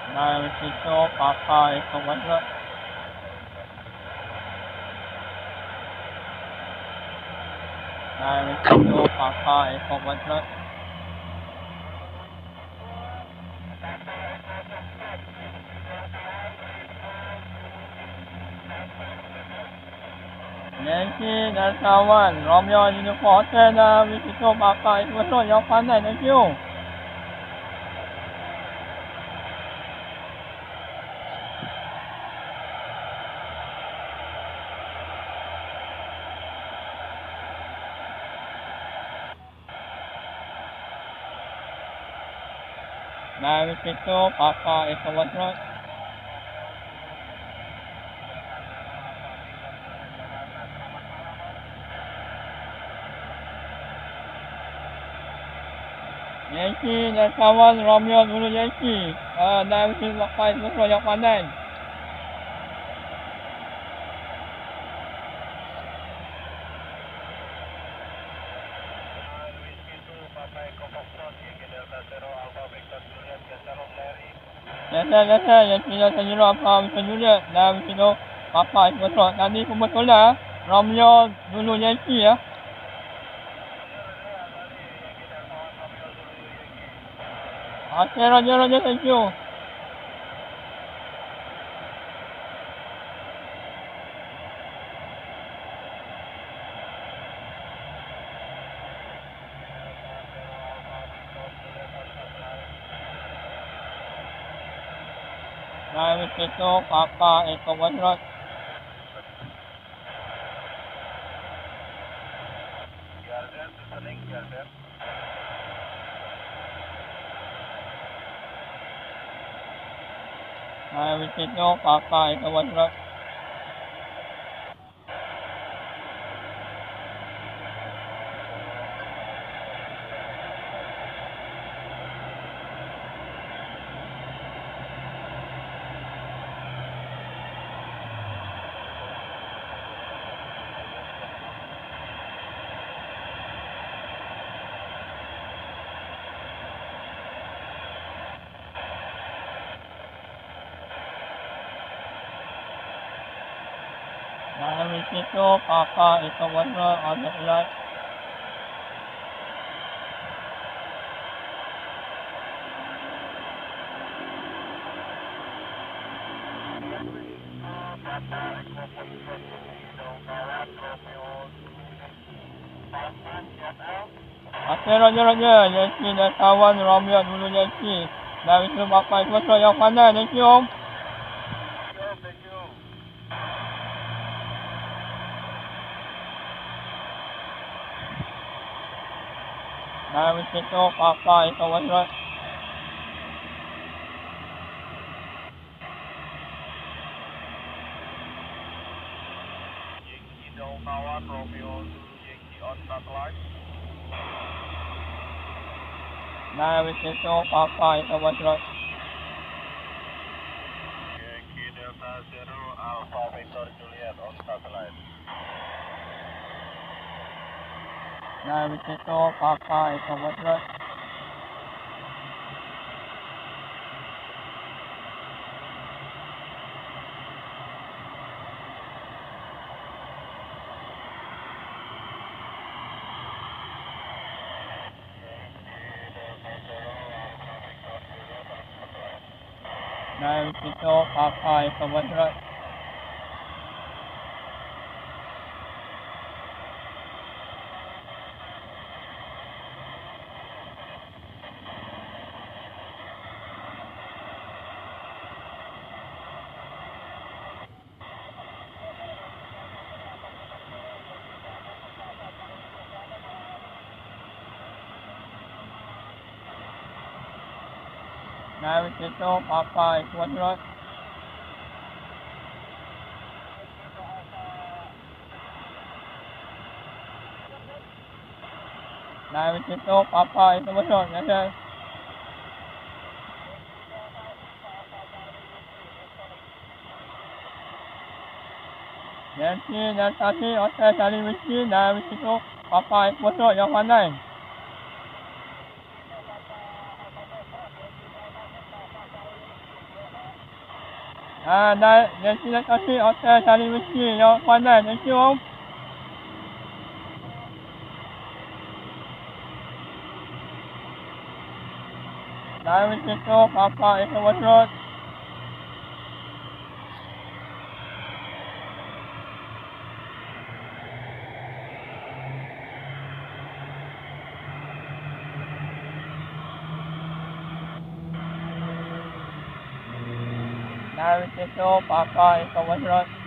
Nine Victor Papa Echo 100. Nine Victor Papa Echo 100. Yankee Delta 1, Romeo Uniform Hotel, Victor Papa Echo 100, your partner, thank you. Nine Victor Papa Echo 100. Yankee Delta 1, Romeo Zulu Yankee, Nine Victor Papa Echo 100, your partner. Yes, Yankee Delta 0 Alpha Victor Juliet, Nine Victor Papa Echo 100. Tadi pun betul dah, Romeo Zulu Yankee ya. Okay, Roger, thank you. Nine Victor Papa Echo 100. Nine Victor Papa Echo 100. Nine Victor Papa Echo 100 on the alert. Okay, Roger, Yankee Delta 1, Romeo Zulu Yankee, Nine Victor Papa Echo 100, your partner, thank you. Nine Victor Papa Echo 100. Yankee Delta 1, Romeo Yankee on satellite. Nine Victor Papa Echo 100. Yankee Delta 0, Alpha Victor Juliet on satellite. Nine Victor Papa Echo 100. Nine Victor Papa Echo 100. Nine Victor Papa Echo 100. Nine Victor Papa Echo 100, yes. Yankee Delta 3, Hotel Charlie Whiskey, Nine Victor Papa Echo 100, your partner. Dan terima kasih Hotel Sari Besi yang pandai. Thank you Om. Dari situ Papa itu betul. Dari situ Papa itu betul.